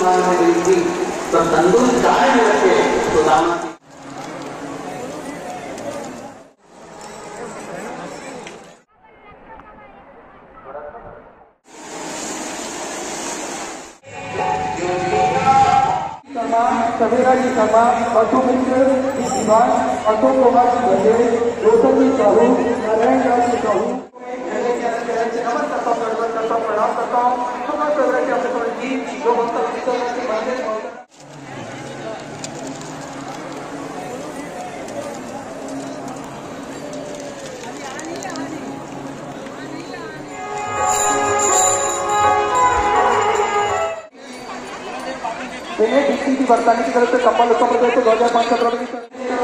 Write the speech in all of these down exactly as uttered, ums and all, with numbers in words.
उन्होंने दी थी, तो तंदूर चाय में रखे सुदामा की सवेरा जी शर्मा, पशु मित्र जी दीवान, अशोक कुमार जी बघेल, रोशन जी साहू, नारायण राज जी साहू, नमन करता हूँ, नमन करता हूँ, प्रणाम करता हूँ। सुबह सवेरे के अपने जी जो मंत्र की बरतानी की तरफ से कमल उत्सव में दो हजार पाँच सत्रह की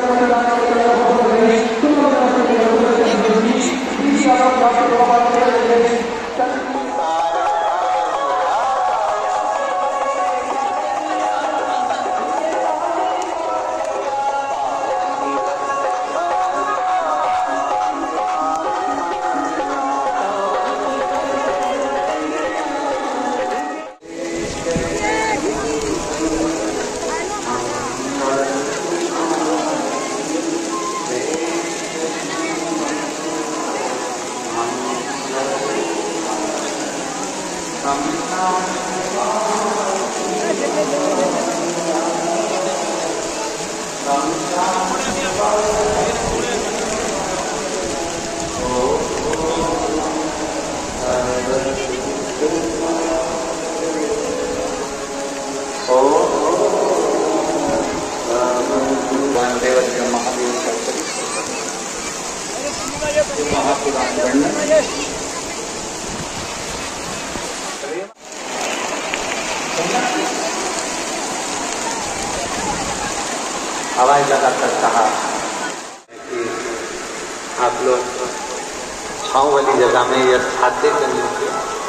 हवाई जगह तक कहा कि आप लोग छाँव वाली जगह में या छाते के नीचे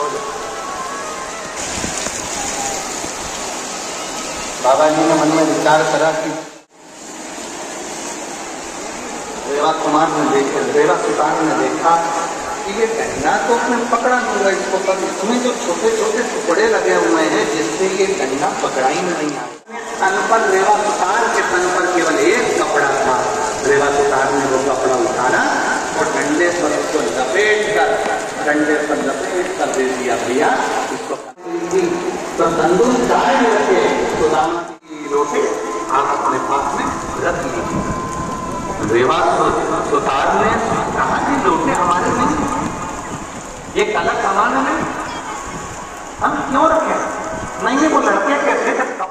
बाबा जी ने मन में विचार करा कि रेवा कुमार ने देखे रेवा सुतार ने देखा कि ये गहना तो उसने पकड़ा नहीं हुआ इसको, पर इसमें जो छोटे छोटे टुकड़े लगे हुए हैं जिससे ये गहना पकड़ा ही नहीं आया। तन पर रेवा सुतार के तन पर केवल एक कपड़ा था। रेवा सुतार ने वो कपड़ा उतारा और डंडे पर उसको लपेट कर डंडे पर लपेट कर दे दिया भैया इसको। तो तंदूर चाय में रखे सुदामा की रोटी आप अपने पास में रख लीजिए। रेवा सुतार ने कहा कि लोटे हमारे नहीं, ये कलक हमारे नहीं, हम क्यों रखे? नहीं वो लड़के कैसे कपड़ा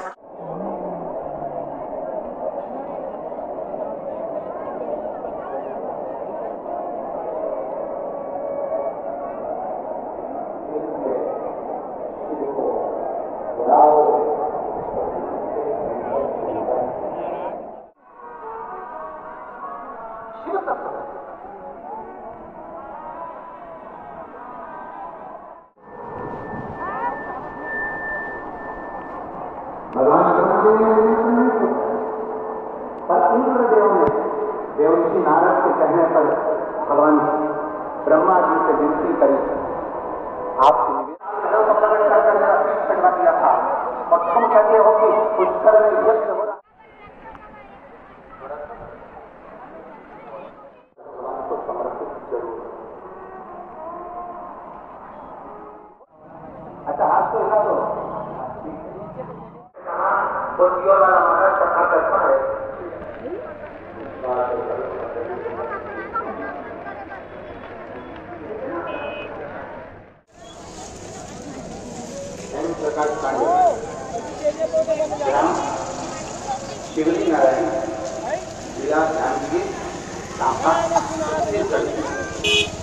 देवऋषि नारद के कहने पर भगवान ब्रह्मा जी से विनती करी, आपसे निवेदन प्रकट कर कर मेरा पीठ कटवा दिया था और तुम कहते हो कि पुष्कर में यज्ञ हो रहा तो समर्पित जरूर। अच्छा हाथ तो हिला दो। वाला महाराज कथा करता है प्रकाश पांडे ग्राम शिवली नारायण जिला जांजगीर,